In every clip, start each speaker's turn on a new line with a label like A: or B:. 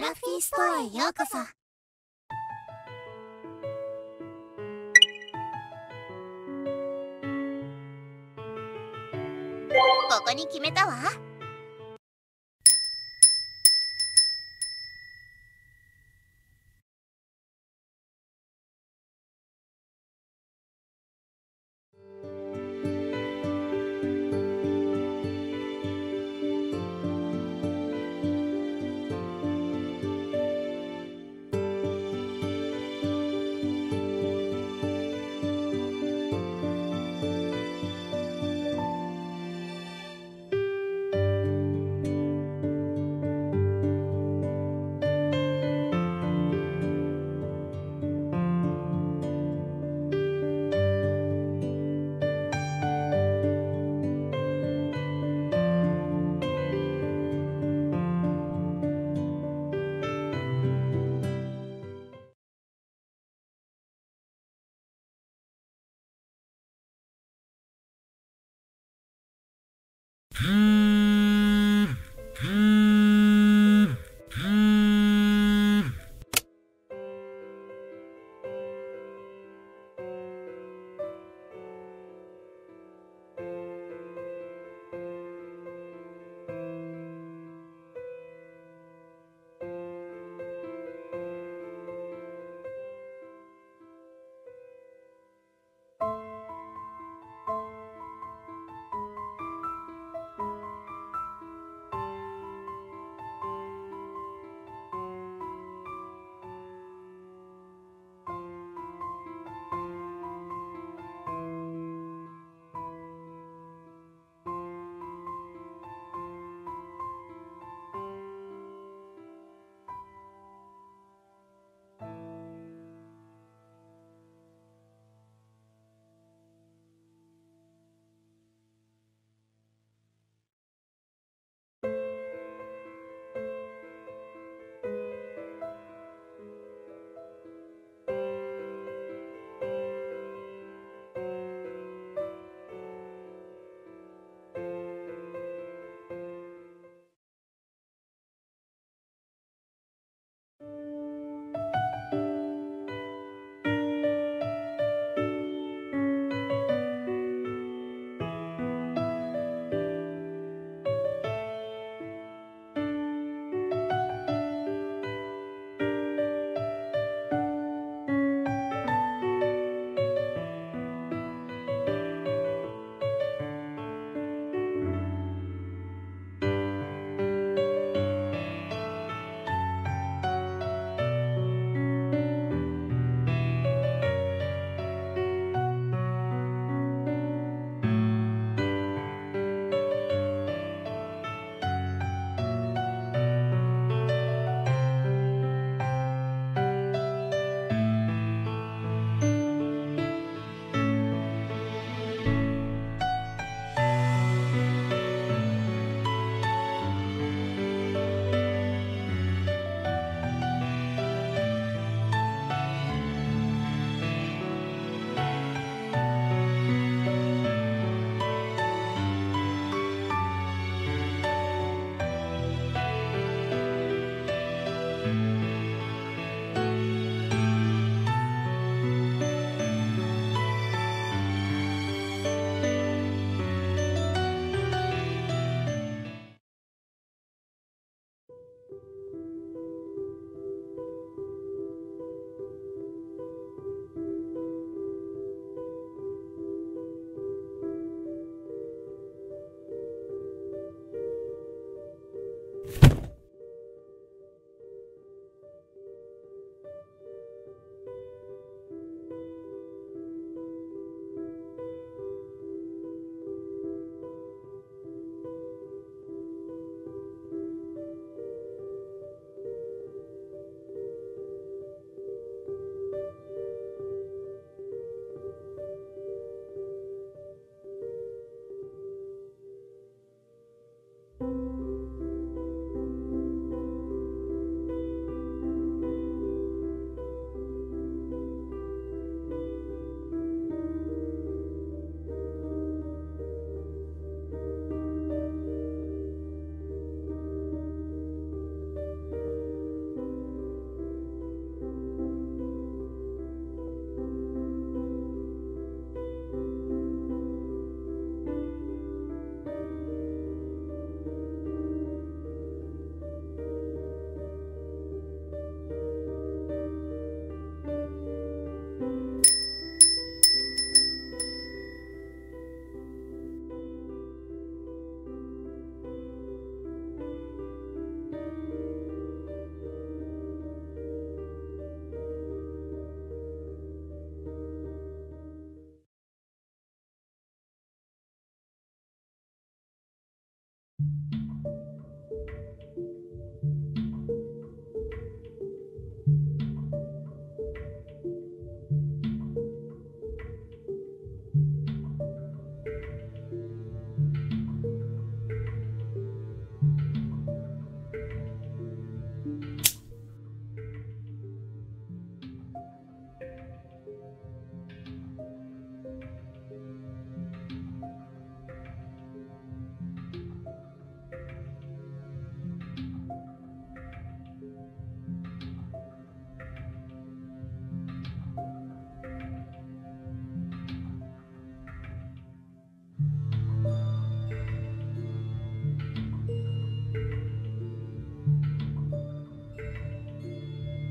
A: フラッフィーストアへようこそ。ここに決めたわ。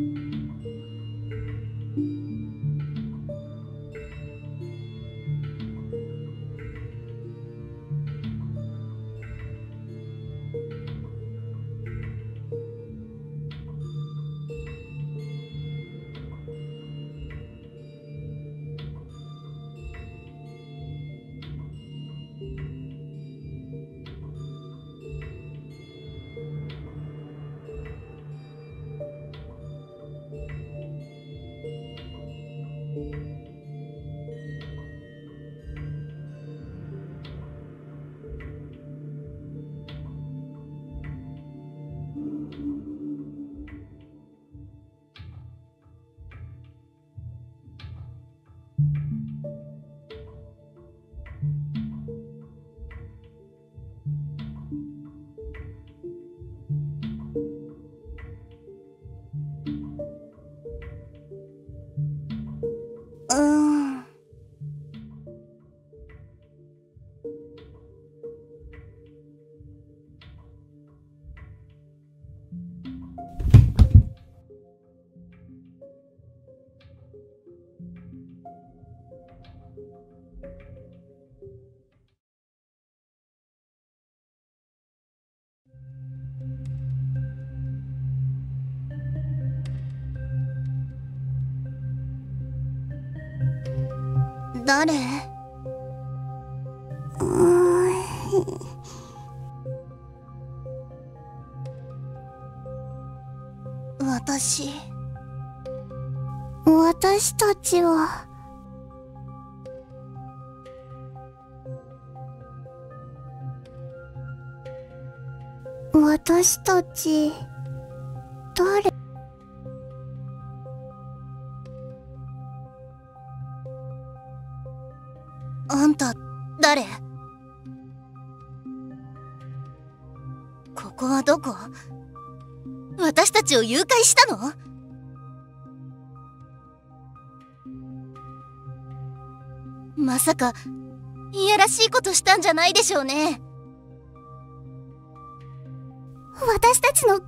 A: 誰？私たちは私たち誰？あんた誰？ここはどこ？私たちを誘拐したの？まさかいやらしいことしたんじゃないでしょうね。私たちの体に。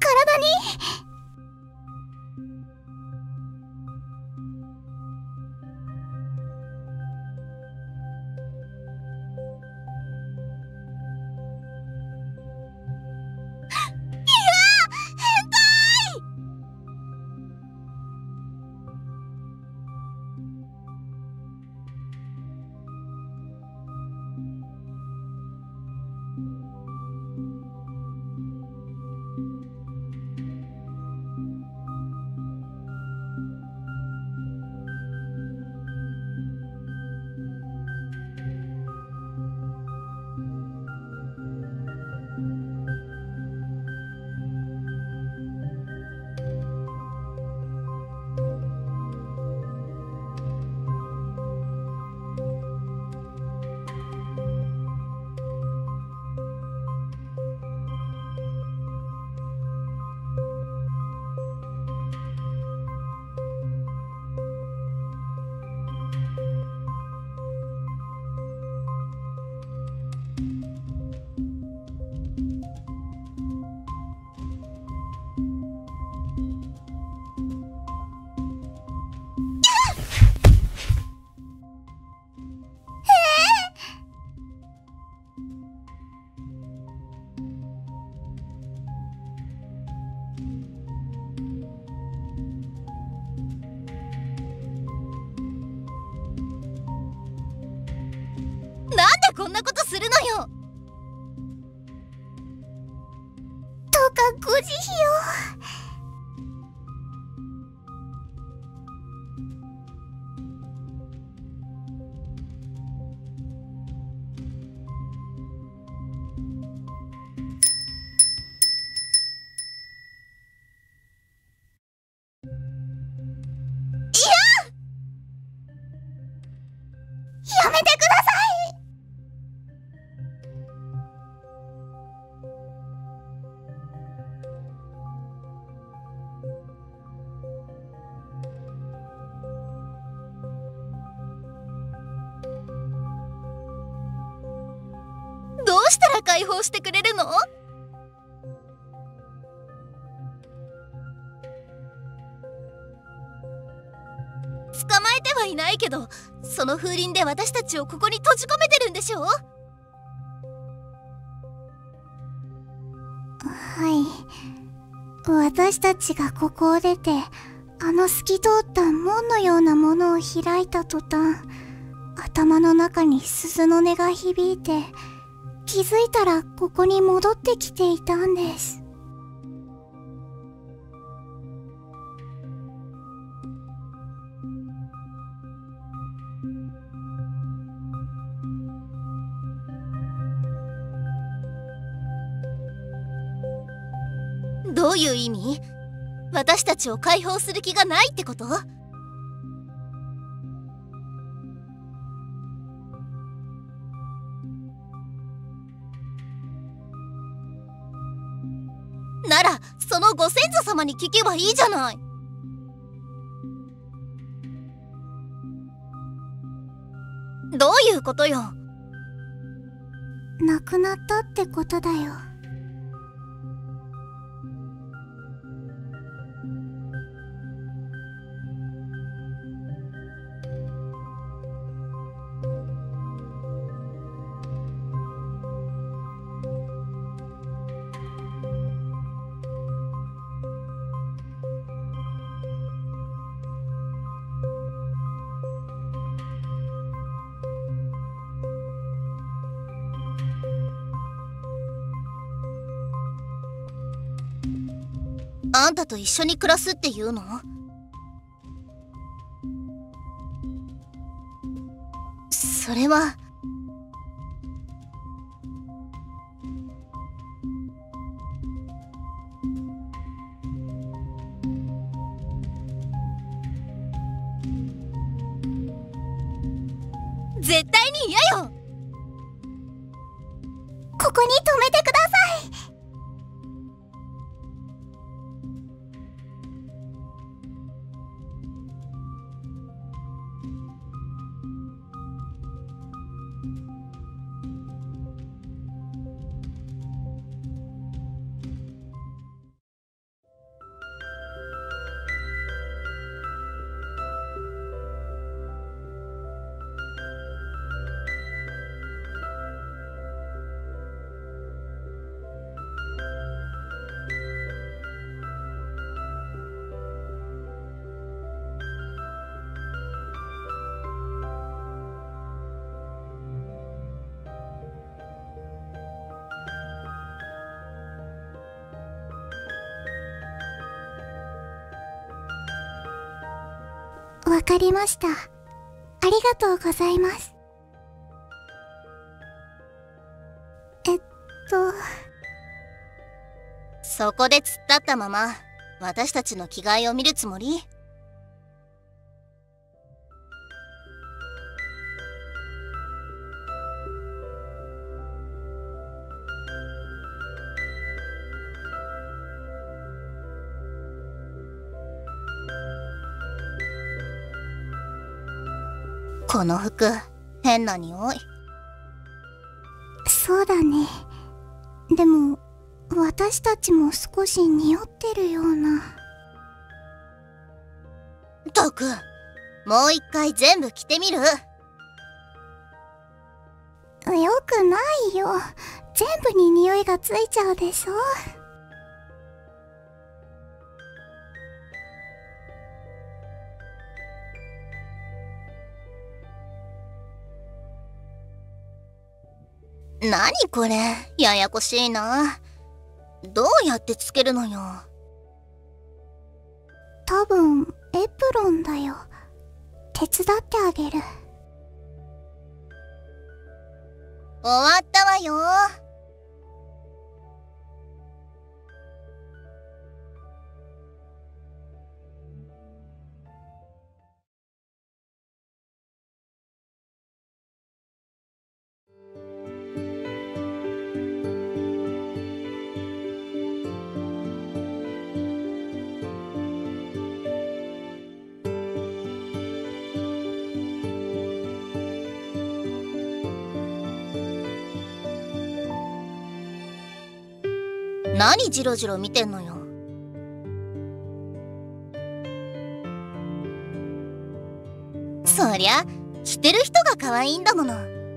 A: こんなことするのよ。どうかご慈悲を。やめてください。どうしたら解放してくれるの？ 捕まえてはいないけど、その風鈴で私たちをここに閉じ込めてるんでしょ？は
B: い。私たちがここを出て、あの透き通った門のようなものを開いた途端、頭の中に鈴の音が響いて、気づいたらここに戻ってきていたんです。
A: どういう意味？私たちを解放する気がないってこと？ならそのご先祖様に聞けばいいじゃない。どういうことよ？
B: 亡くなったってことだよ。
A: あんたと一緒に暮らすっていうの？それは。絶対に嫌よ。
B: ここに止めてください。わかりました。ありがとうございます。
A: そこで突っ立ったまま私たちの着替えを見るつもり？この服、変な匂い。
B: そうだね。でも、私たちも少し匂ってるような。
A: ったく、もう一回全部着てみる？
B: よくないよ。全部に匂いがついちゃうでしょ。
A: 何これ、ややこしいな。どうやってつけるのよ。
B: 多分エプロンだよ。手伝ってあげる。
A: 終わったわよ。何ジロジロ見てんのよ。 そりゃ着てる人が可愛いんだもの。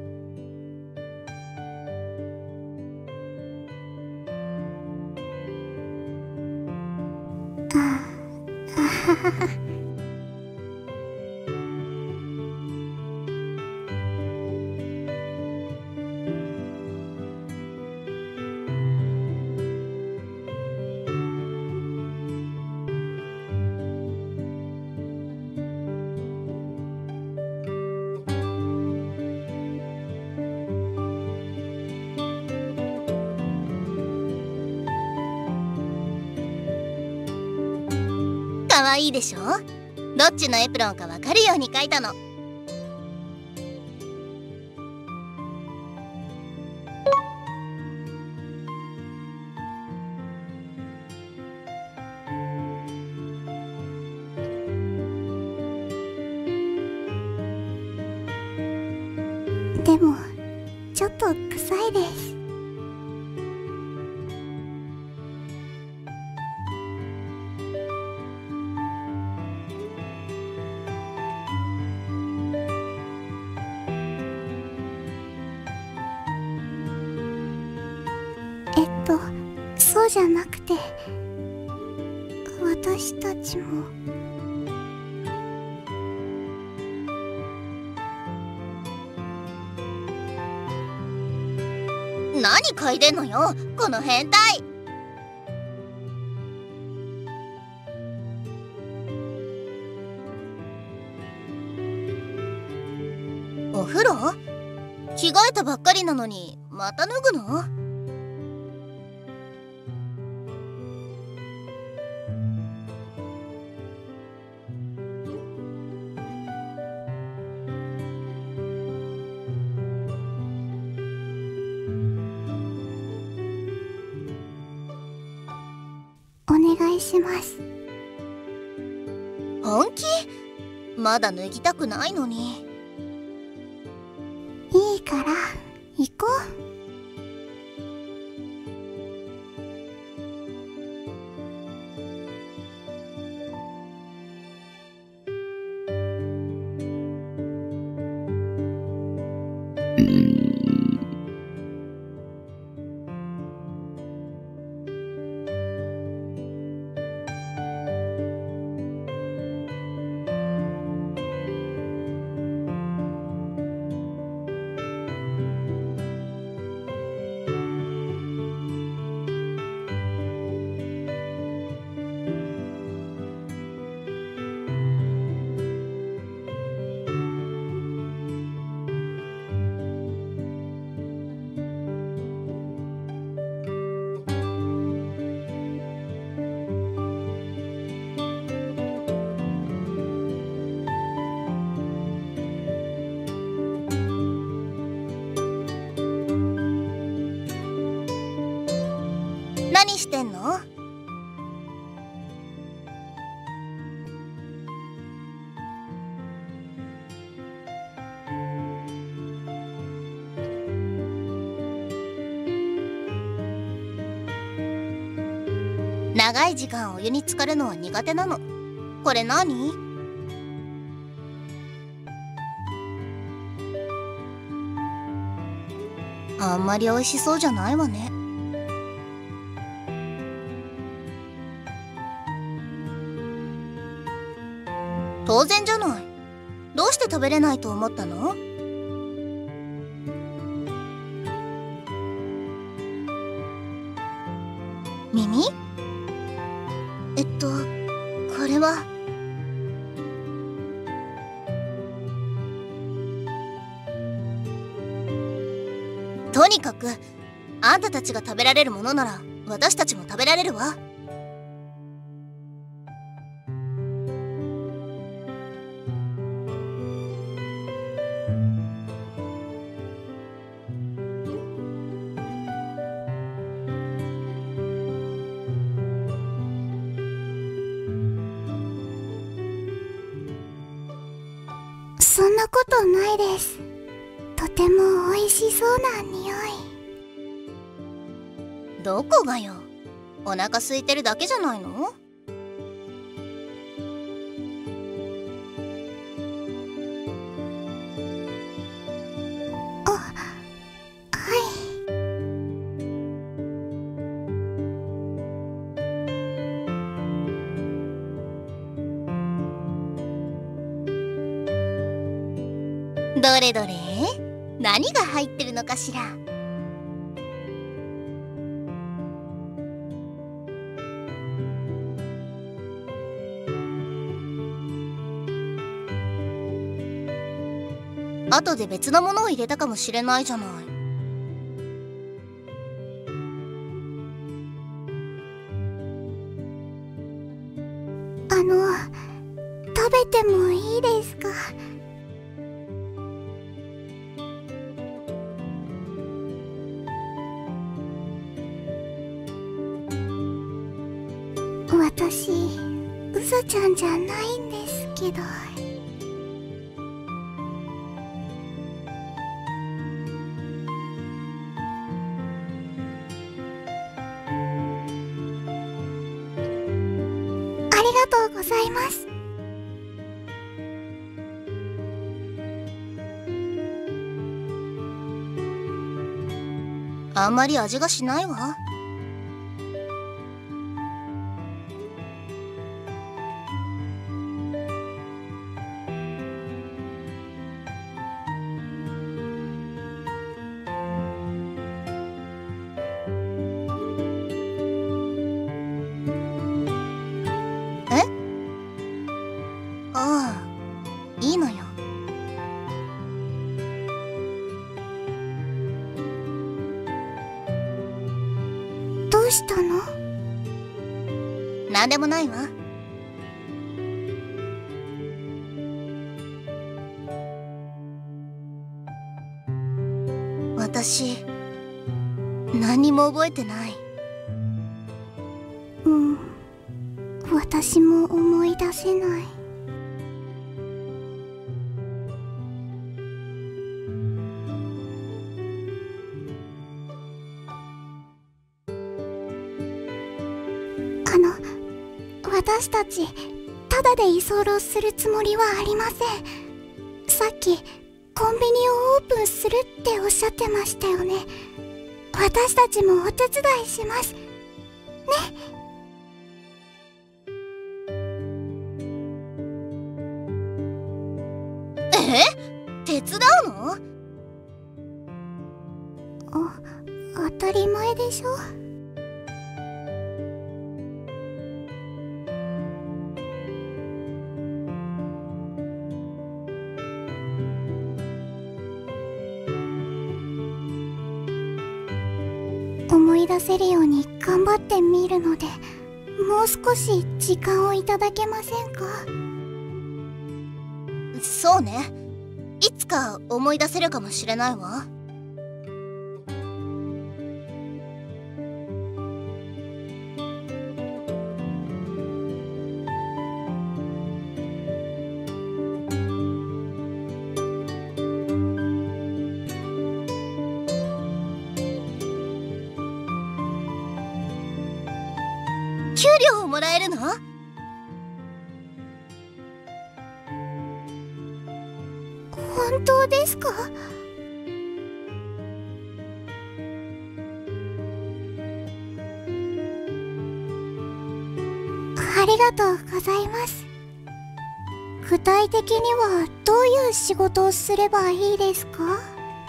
A: 可愛いでしょ。どっちのエプロンかわかるように描いたの。
B: でもちょっと臭いです。そうじゃなくて、私たちも。
A: 何嗅いでんのよ、この変態。お風呂？着替えたばっかりなのにまた脱ぐの？
B: お願いします。
A: 本気？まだ脱ぎたくないのに。
B: いいから行こう。
A: 何してんの？長い時間お湯に浸かるのは苦手なの。これ何？あんまり美味しそうじゃないわね。当然じゃない。どうして食べれないと思ったの？耳？これは。とにかくあんたたちが食べられるものなら私たちも食べられるわ。
B: そんなことないです。とても美味しそうな匂い。
A: どこがよ。お腹空いてるだけじゃないの？ どれどれ、何が入ってるのかしら。後で別のものを入れたかもしれないじゃない。
B: 食べてもいいですか？私、うさちゃんじゃないんですけど。ありがとうございます。
A: あんまり味がしないわ。え？ああ、いいのよ。
B: どうしたの？
A: なんでもないわ。私、何にも覚えてない。
B: 私も思い出せない。私たちただで居候するつもりはありません。さっきコンビニをオープンするっておっしゃってましたよね。私たちもお手伝いしますね。
A: 手伝うの？
B: 当たり前でしょ。思い出せるように頑張ってみるので、もう少し時間をいただけませんか？
A: そうね。いつか思い出せるかもしれないわ。給料をもらえるの？
B: 本当ですか？ありがとうございます。具体的にはどういう仕事をすればいいですか？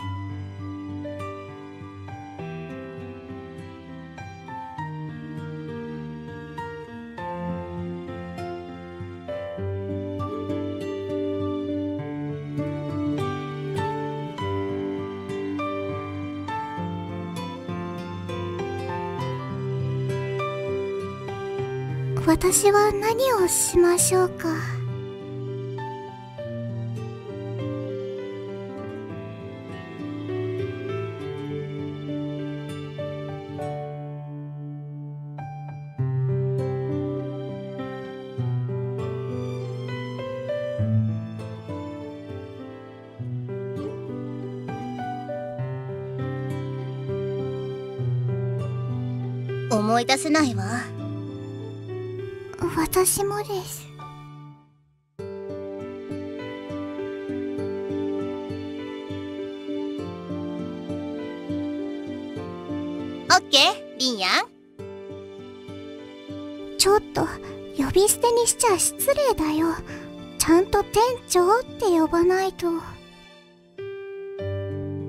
B: 私は何をしましょうか？
A: 思い出せないわ。
B: 私もです。
A: オッケー、リンヤン。
B: ちょっと呼び捨てにしちゃ失礼だよ。ちゃんと店長って呼ばないと。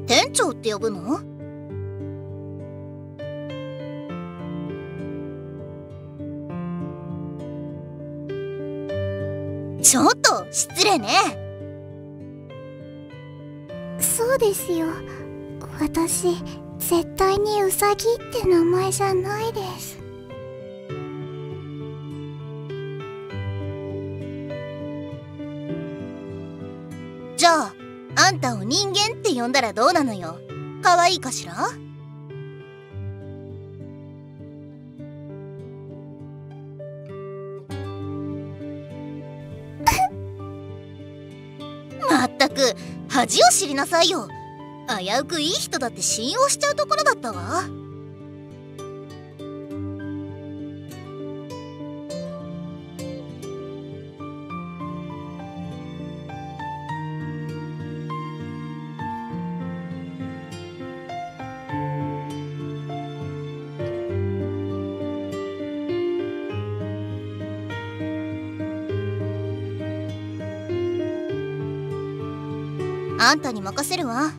A: 店長って呼ぶの？ちょっと失礼ね。
B: そうですよ。私絶対にウサギって名前じゃないです。
A: じゃああんたを人間って呼んだらどうなのよ。可愛いかしら？まったく恥を知りなさいよ。危うくいい人だって信用しちゃうところだったわ。あんたに任せるわ。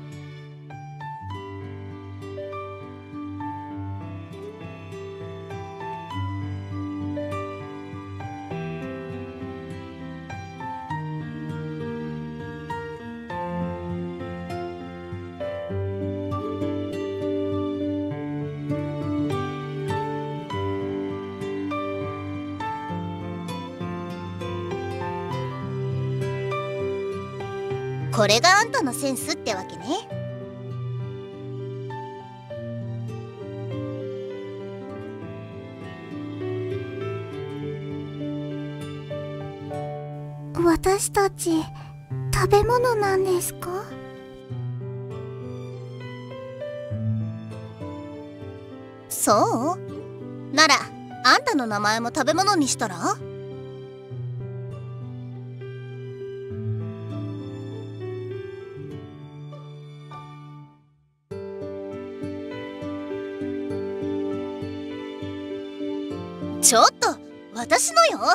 A: これがあんたのセンスってわけね。
B: 私たち食べ物なんですか？
A: そうならあんたの名前も食べ物にしたら？ちょっと私のよ。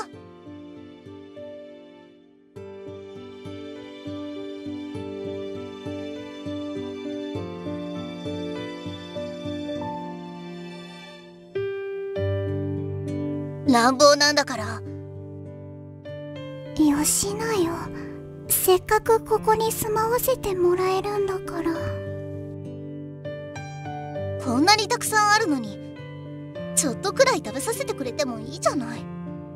A: 乱暴なんだから。
B: よしなよ。せっかくここに住まわせてもらえるんだから。
A: こんなにたくさんあるのにちょっとくらい食べさせてくれてもいいじゃない。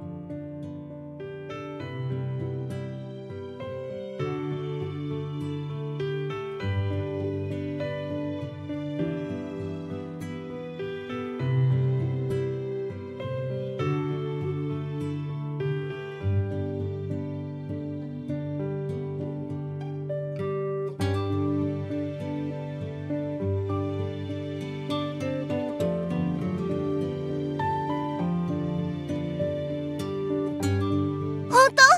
A: 本当？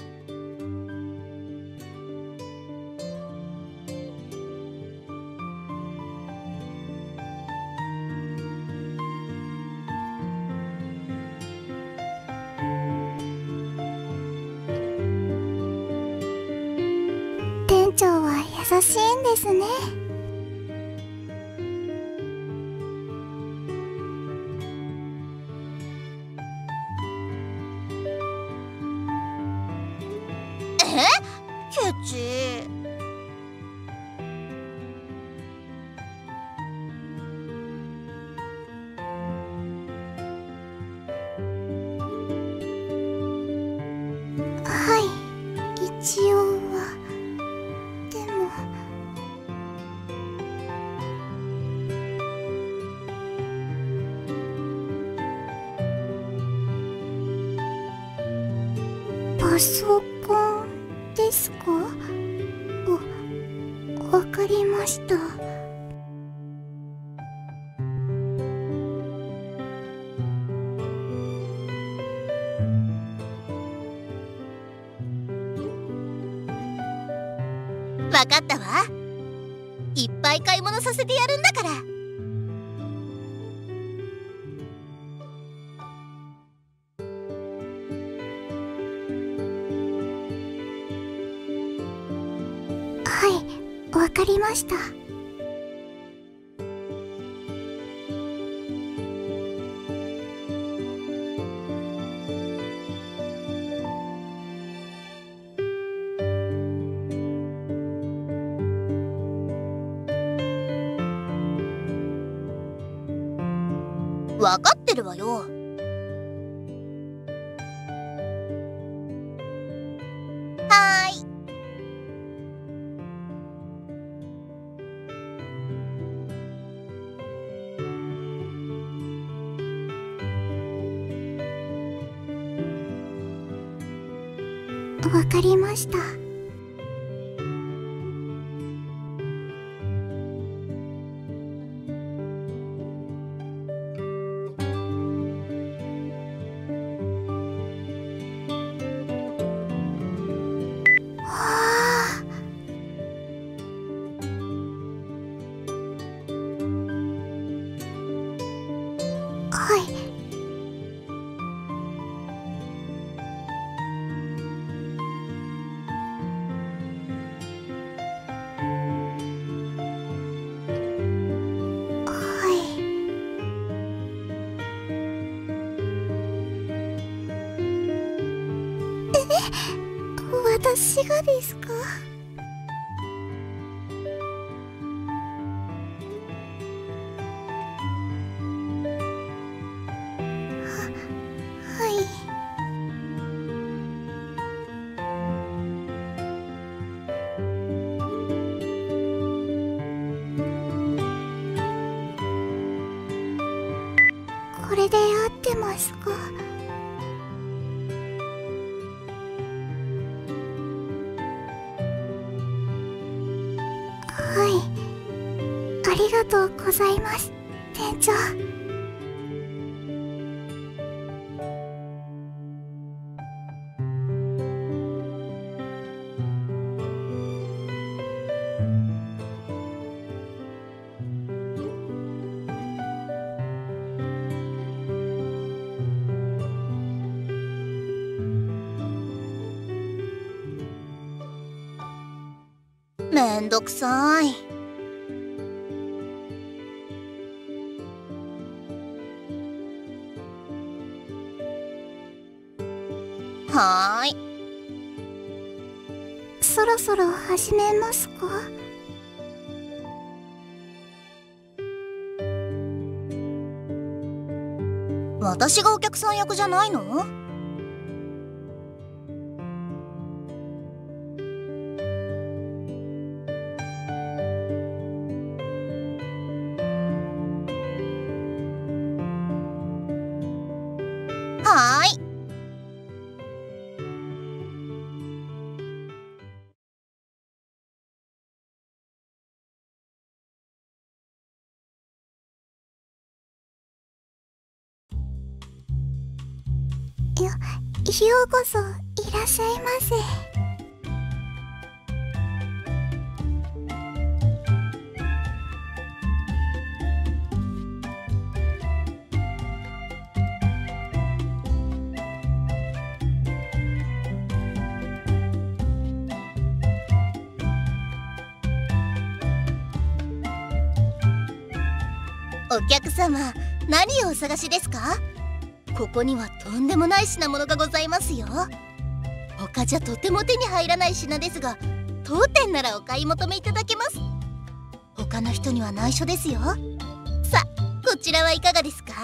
B: 店長は優しいんですね。
A: ケチ。
B: はい、一応は。でもパソコンですか？わかりました。
A: わかったわ。いっぱい買い物させてやるんだから。
B: はい、 わかりました。
A: わかってるわよ。はーい。
B: わかりました。はい。はい。私がですか？はい。これで合ってますか？はい。ありがとうございます、店長。
A: めんどくさい。はーい。
B: そろそろ始めますか？
A: 私がお客さん役じゃないの？はーい。
B: ようこそいらっしゃいませ。
A: お客様、何をお探しですか？ここにはとんでもない品物がございますよ。他じゃとても手に入らない品ですが、当店ならお買い求めいただけます。他の人には内緒ですよ。さあ、こちらはいかがですか？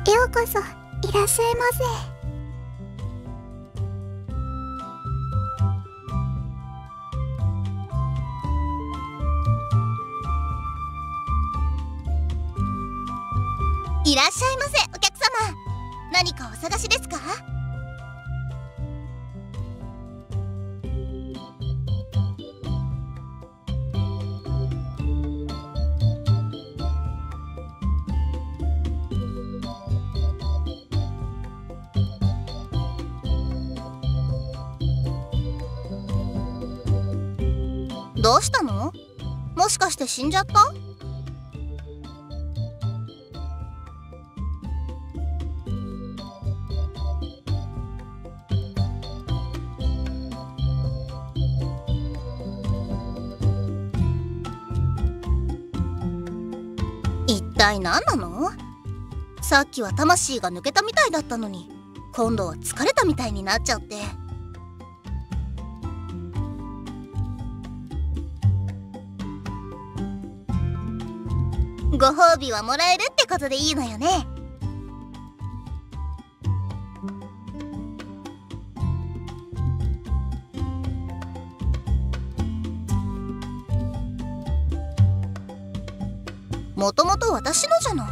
B: ようこそいらっしゃいませ。
A: いらっしゃいませ、お客様。何かお探しですか？どうしたの？もしかして死んじゃった？一体何なの？さっきは魂が抜けたみたいだったのに、今度は疲れたみたいになっちゃって。ご褒美はもらえるってことでいいのよね。もともと私のじゃない。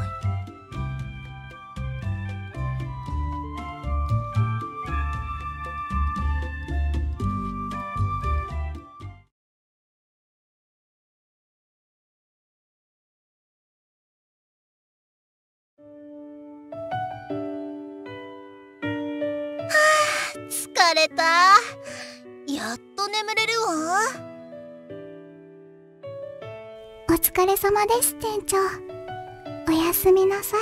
A: 疲れた。やっと眠れるわ。
B: お疲れ様です、店長。おやすみなさい。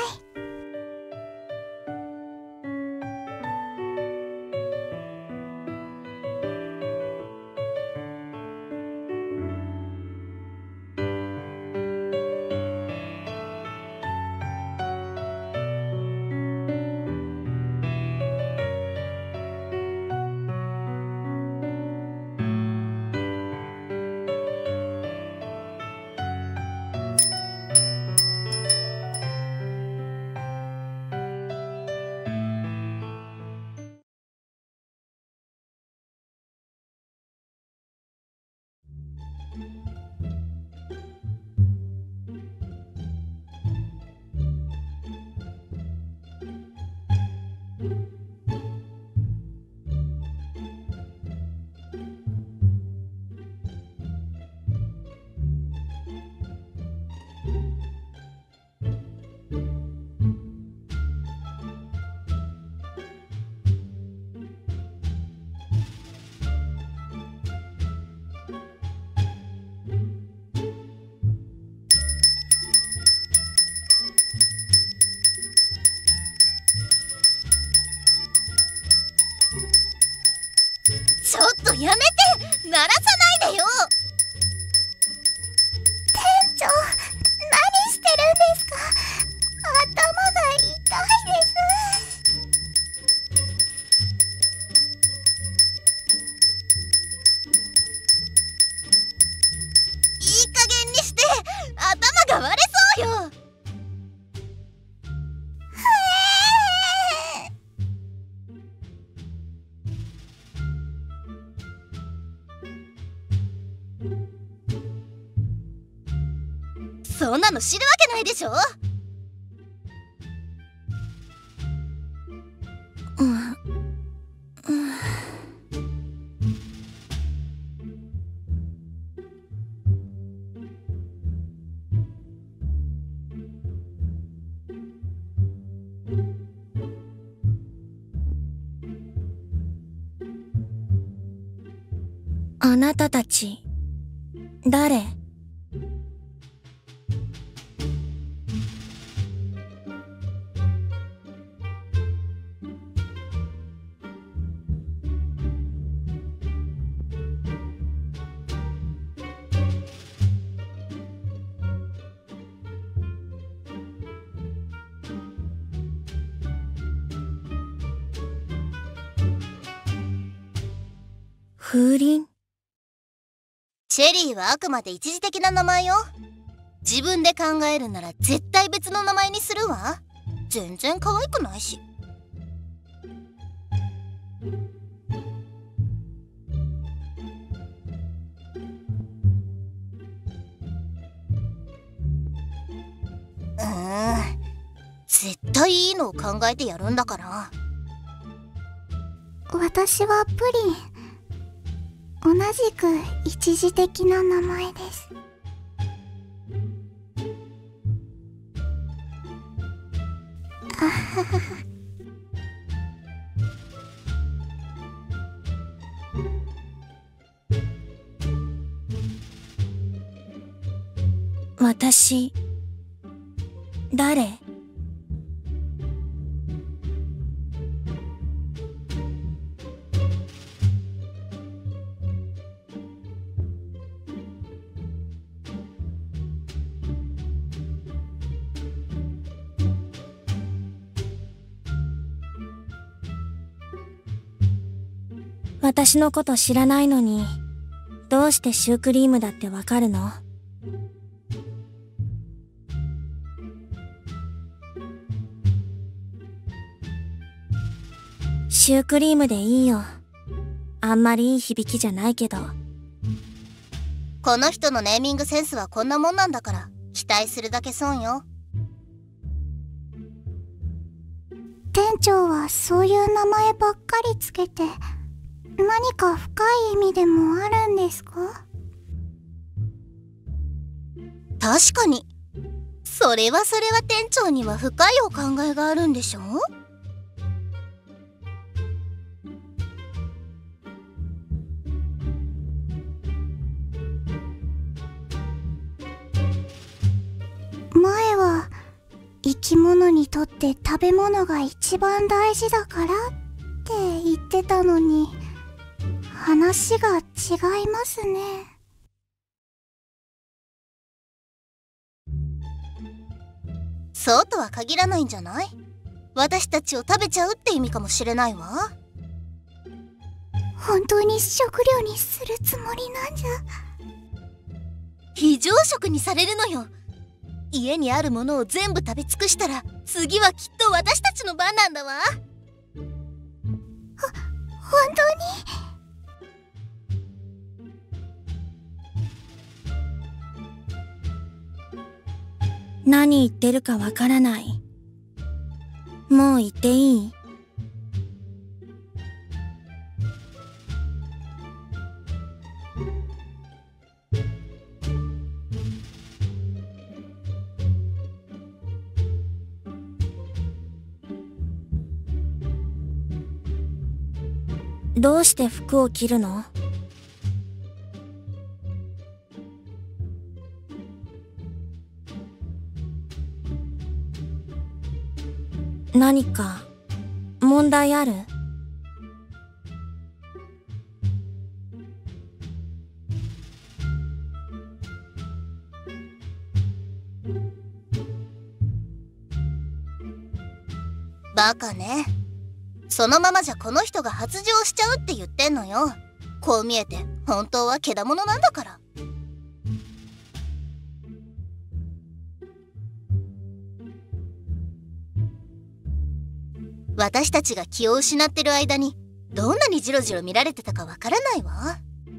B: ちょっとやめて！鳴らさないでよ！ 店長、何してるんですか？頭が痛いです。
A: いい加減にして！頭が割れそうよ！そんなの知るわけないでしょ。
C: あなたたち、誰？風鈴？
A: チェリーはあくまで一時的な名前よ。自分で考えるなら絶対別の名前にするわ。 全然可愛くないし。絶対いいのを考えてやるんだから。
B: 私はプリン。同じく一時的な名前です。あははは。
C: 私、誰？私のこと知らないのに、どうしてシュークリームだってわかるの？シュークリームでいいよ。あんまりいい響きじゃないけど。
A: この人のネーミングセンスはこんなもんなんだから、期待するだけ損よ。
B: 店長はそういう名前ばっかりつけて、何か深い意味でもあるんですか？
A: 確かに。それは店長には深いお考えがあるんでしょ？
B: 前は生き物にとって食べ物が一番大事だからって言ってたのに、話が違いますね。
A: そうとは限らないんじゃない？私たちを食べちゃうって意味かもしれないわ。
B: 本当に食料にするつもりなんじゃ。
A: 非常食にされるのよ。家にあるものを全部食べ尽くしたら、次はきっと私たちの番なんだわ。
B: 本当に？
C: 何言ってるかわからない。もう言っていい？どうして服を着るの？何か問題ある？
A: バカね。そのままじゃこの人が発情しちゃうって言ってんのよ。こう見えて本当はけだものなんだから。私たちが気を失ってる間にどんなにジロジロ見られてたかわからないわ。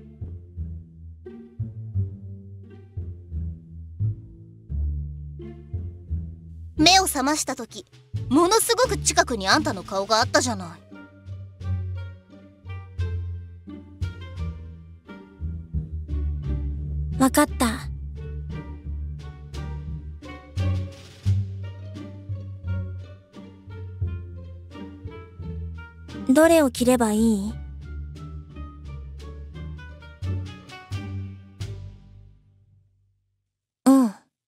A: 目を覚ました時、ものすごく近くにあんたの顔があったじゃない。
C: わかった。どれを着ればいい？うん。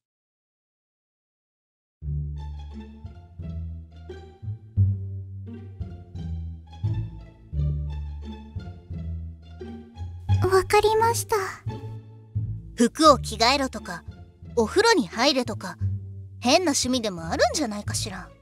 B: わかりました。
A: 服を着替えろとか、お風呂に入れとか、変な趣味でもあるんじゃないかしら。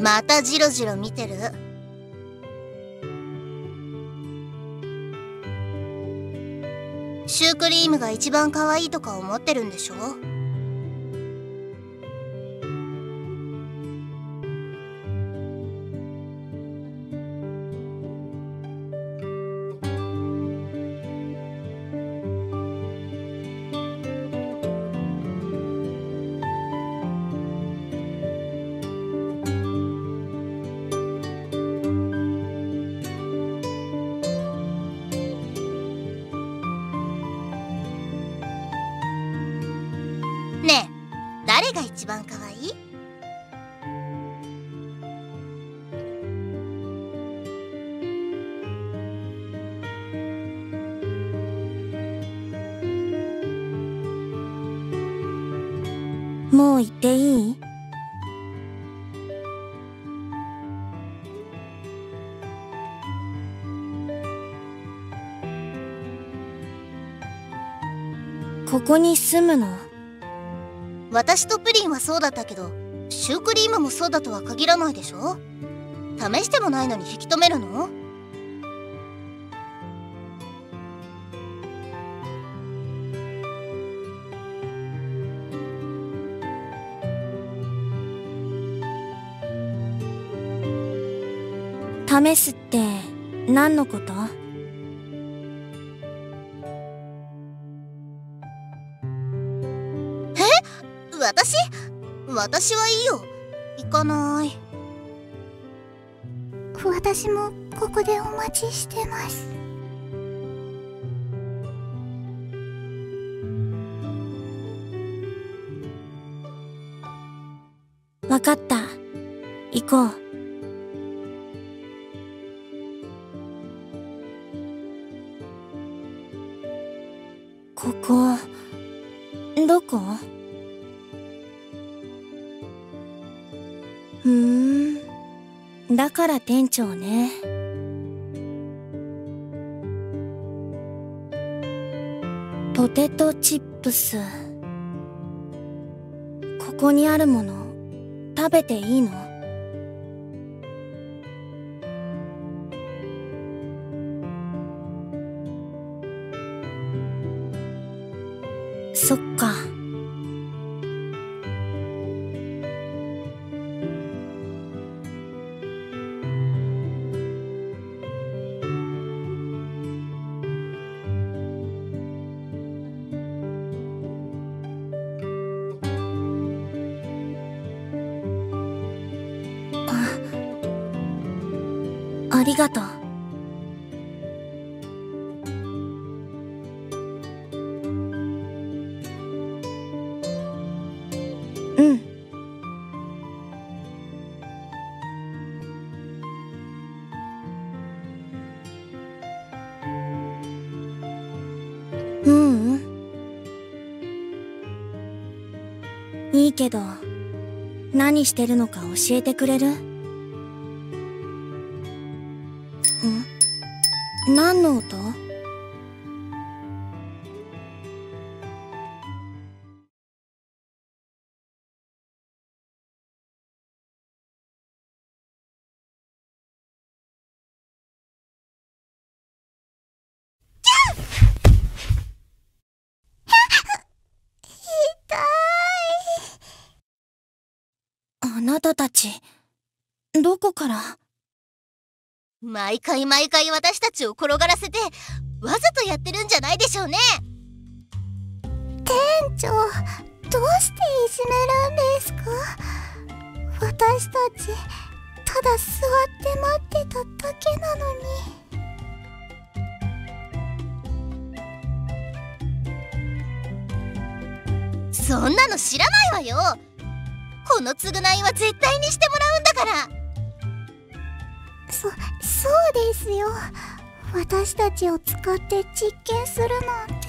A: またジロジロ見てる。シュークリームが一番可愛いとか思ってるんでしょ。ねえ、誰が一番可愛い？
C: もう言っていい？ここに住むの？
A: 私とプリンはそうだったけど、シュークリームもそうだとは限らないでしょ。試してもないのに引き止めるの？
C: 試すって何のこと？
A: 私はいいよ。行かない。
B: 私もここでお待ちしてます。
C: わかった。行こう。ここ、どこ？だから店長ね。ポテトチップス。ここにあるもの食べていいの？そっか。ありがとう。うん。いいけど、何してるのか教えてくれる？何の音？あなたたち、どこから？
A: 毎回私たちを転がらせてわざとやってるんじゃないでしょうね。
B: 店長、どうしていじめるんですか？私たちただ座って待ってただけなの
A: に。そんなの知らないわよ。この償いは絶対にしてもらうんだから。
B: そうですよ。私たちを使って実験するなんて。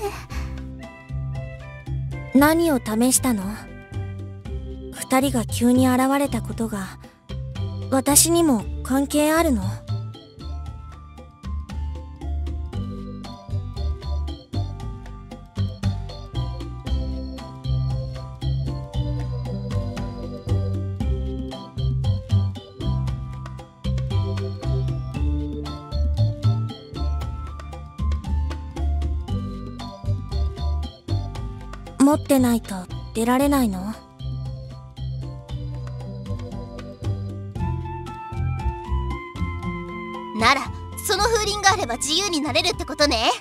C: 何を試したの？二人が急に現れたことが私にも関係あるの？ 持ってないと出られないの？
A: ならその風鈴があれば自由になれるってことね。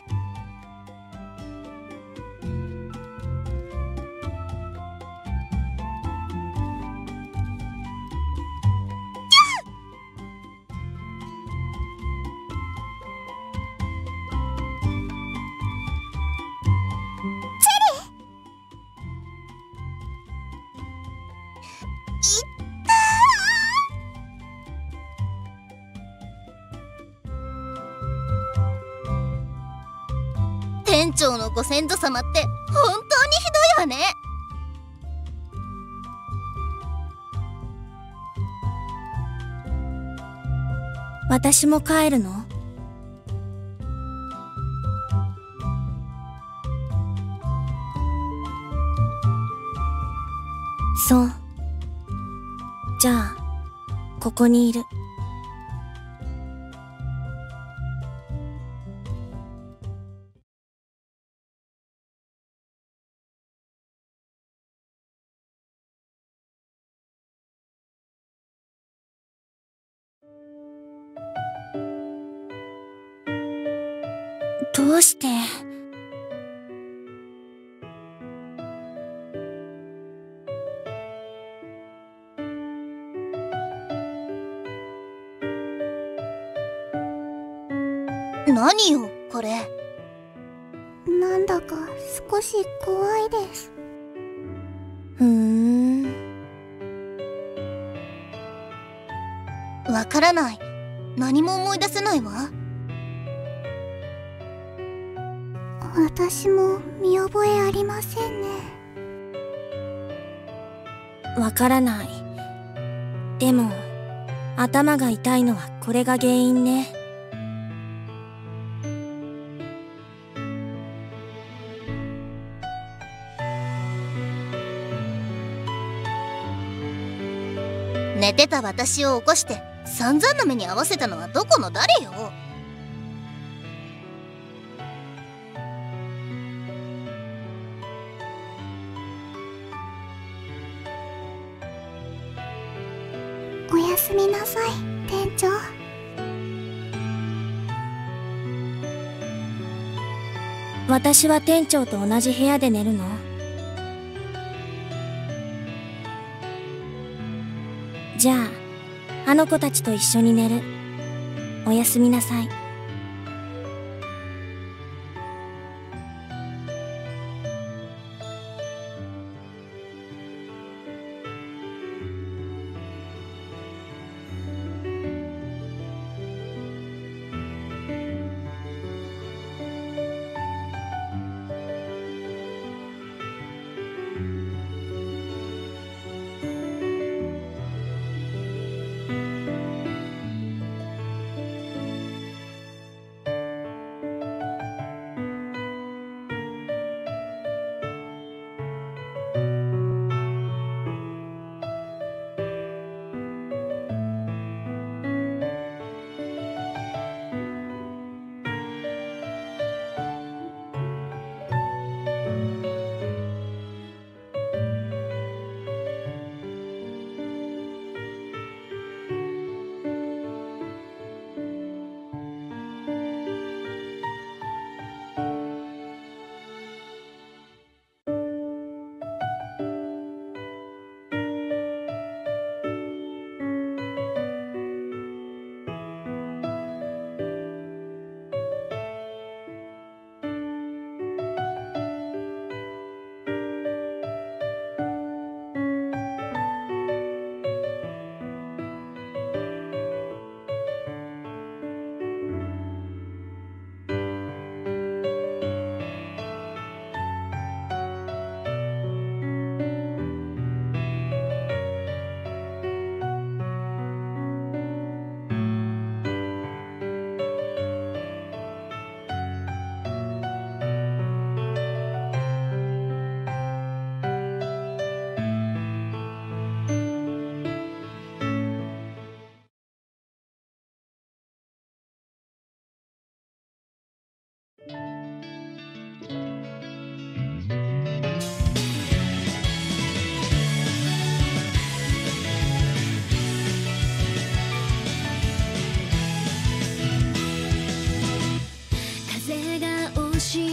A: 店長のご先祖様って本当にひどいわね。
C: 私も帰るの？そう。じゃあ、ここにいる。どうして？
A: 何よこれ。
B: なんだか少し怖いです。
A: わからない。何も思い出せないわ。
B: 私も見覚えありませんね。
C: わからない。でも、頭が痛いのはこれが原因ね。
A: 寝てた私を起こして散々な目に遭わせたのはどこの誰よ。
B: おやすみなさい、店長。
C: 私は店長と同じ部屋で寝るの？じゃあ、あの子たちと一緒に寝る。おやすみなさい。
D: しい